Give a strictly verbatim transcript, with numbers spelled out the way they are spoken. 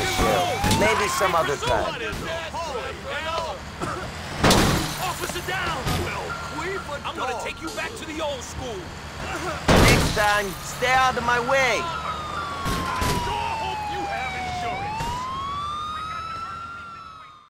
Sheriff. Maybe some other time. Officer down! I'm gonna take you back to the old school. Next time, stay out of my way.